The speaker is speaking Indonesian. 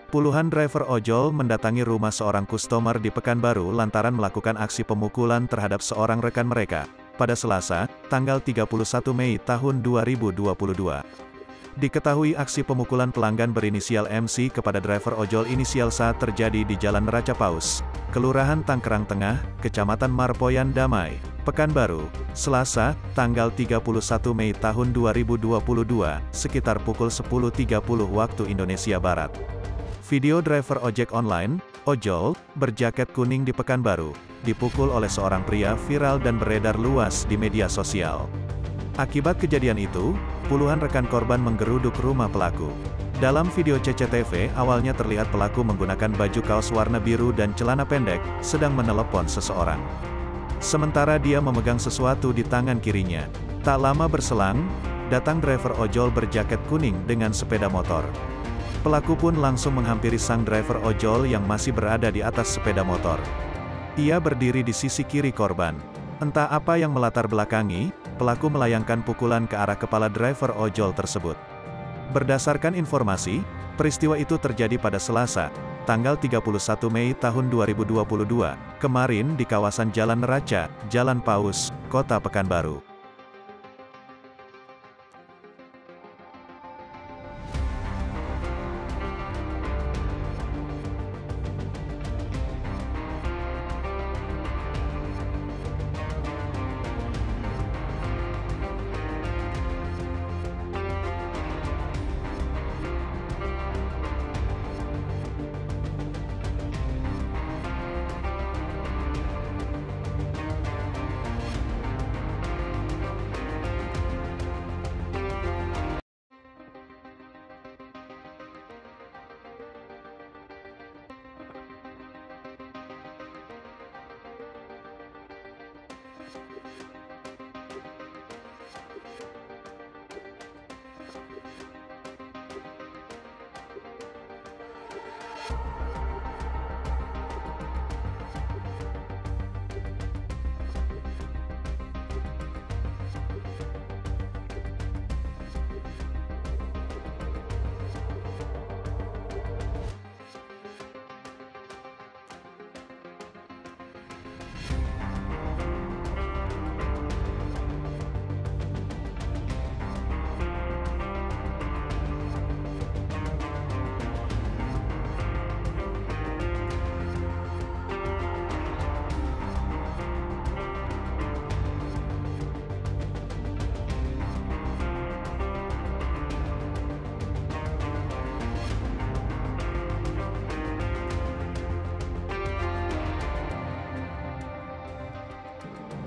Puluhan driver ojol mendatangi rumah seorang customer di Pekanbaru lantaran melakukan aksi pemukulan terhadap seorang rekan mereka, pada Selasa, tanggal 31 Mei tahun 2022. Diketahui aksi pemukulan pelanggan berinisial MC kepada driver ojol inisial SA terjadi di Jalan Neraca Paus, Kelurahan Tangkerang Tengah, Kecamatan Marpoyan Damai, Pekanbaru, Selasa, tanggal 31 Mei tahun 2022, sekitar pukul 10.30 waktu Indonesia Barat. Video driver ojek online, ojol, berjaket kuning di Pekanbaru, dipukul oleh seorang pria viral dan beredar luas di media sosial. Akibat kejadian itu, puluhan rekan korban menggeruduk rumah pelaku. Dalam video CCTV, awalnya terlihat pelaku menggunakan baju kaos warna biru dan celana pendek, sedang menelepon seseorang. Sementara dia memegang sesuatu di tangan kirinya. Tak lama berselang, datang driver ojol berjaket kuning dengan sepeda motor. Pelaku pun langsung menghampiri sang driver ojol yang masih berada di atas sepeda motor. Ia berdiri di sisi kiri korban. Entah apa yang melatar belakangi, pelaku melayangkan pukulan ke arah kepala driver ojol tersebut. Berdasarkan informasi, peristiwa itu terjadi pada Selasa, tanggal 31 Mei tahun 2022, kemarin di kawasan Jalan Neraca, Jalan Paus, Kota Pekanbaru.